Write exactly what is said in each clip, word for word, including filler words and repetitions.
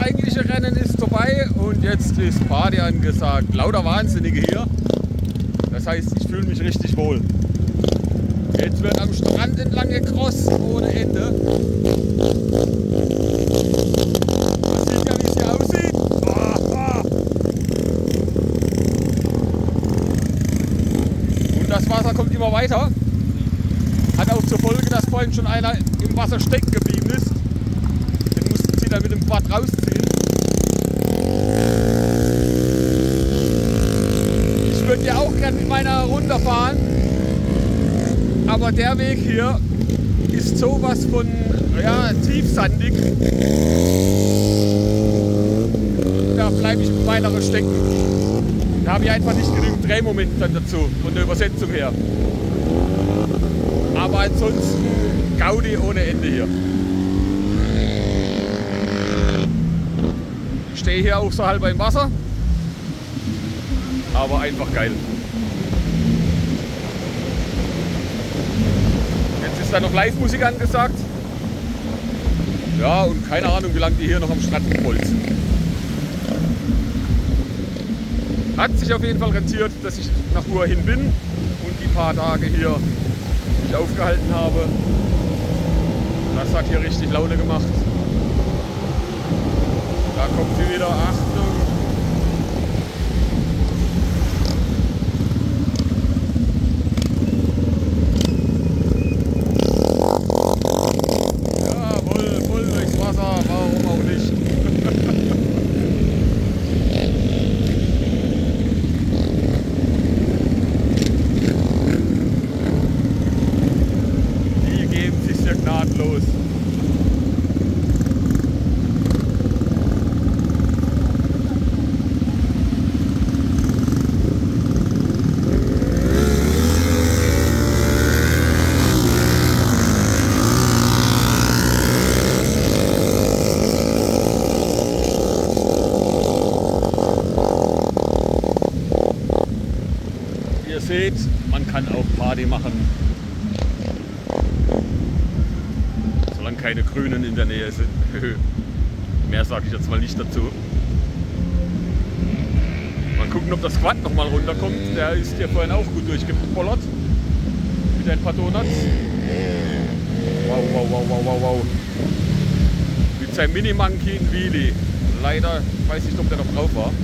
eigentliche Rennen ist vorbei und jetzt ist Party angesagt. Lauter Wahnsinnige hier. Das heißt, ich fühle mich richtig wohl. Jetzt wird am Strand entlang gecrossed ohne Ende. Man sieht ja, wie es hier aussieht. Ah, ah. Und das Wasser kommt immer weiter. Hat auch zur Folge, dass vorhin schon einer im Wasser stecken geblieben ist. Den mussten sie dann mit dem Quad rausziehen. Ich würde ja auch gerne mit meiner runterfahren. Aber der Weg hier ist sowas von ja, tiefsandig. Da bleibe ich mit meiner stecken. Da habe ich einfach nicht genügend Drehmoment dann dazu, von der Übersetzung her. Aber ansonsten Gaudi ohne Ende hier. Ich stehe hier auch so halb im Wasser. Aber einfach geil. Jetzt ist da noch Live-Musik angesagt. Ja, und keine Ahnung, wie lange die hier noch am Strand rumbolzen. Hat sich auf jeden Fall rentiert, dass ich nach Ruhr hin bin und die paar Tage hier mich aufgehalten habe. Das hat hier richtig Laune gemacht. Da kommt sie wieder. Achtung! Gnadenlos. Ihr seht, man kann auch Party machen. Solange keine Grünen in der Nähe sind. Mehr sage ich jetzt mal nicht dazu. Mal gucken, ob das Quad noch mal runterkommt. Der ist hier vorhin auch gut durchgebollert. Mit ein paar Donuts. Wow, wow, wow, wow, wow, wow. Mit seinem Mini-Monkey in Wheelie. Leider weiß ich nicht, ob der noch drauf war.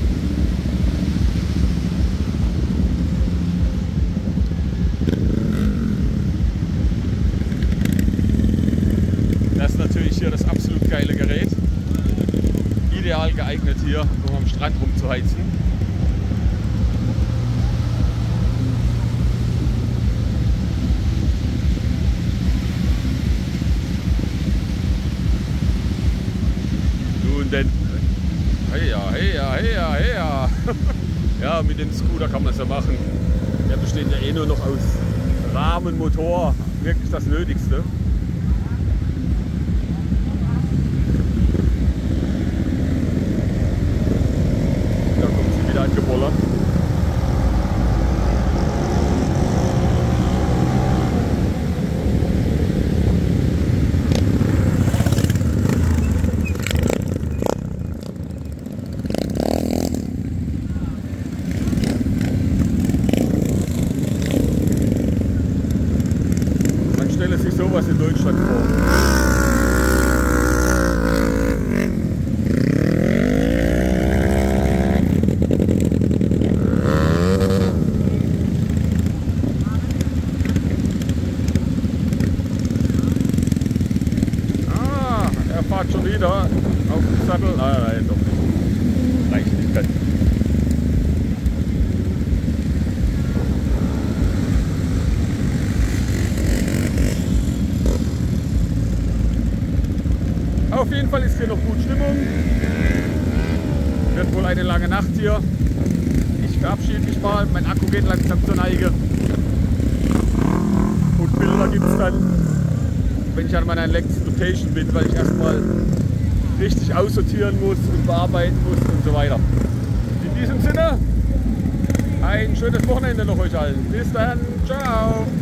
Das ist natürlich hier das absolut geile Gerät. Ideal geeignet hier, um am Strand rumzuheizen. Nun denn, hey ja, hey ja, hey ja, hey ja. Ja, mit dem Scooter kann man es ja machen. Der besteht ja eh nur noch aus Rahmen, Motor, wirklich das Nötigste. Angebollert. Man stelle sich sowas in Deutschland vor. Fahrt schon wieder auf den Sattel. Nein, nein, doch nicht. Reicht nicht ganz. Auf jeden Fall ist hier noch gut Stimmung. Wird wohl eine lange Nacht hier. Ich verabschiede mich mal. Mein Akku geht langsam zur Neige. Und Bilder gibt es dann, wenn ich an meiner letzten Location bin, weil ich erstmal richtig aussortieren muss und bearbeiten muss und so weiter. In diesem Sinne, ein schönes Wochenende noch euch allen. Bis dann, ciao!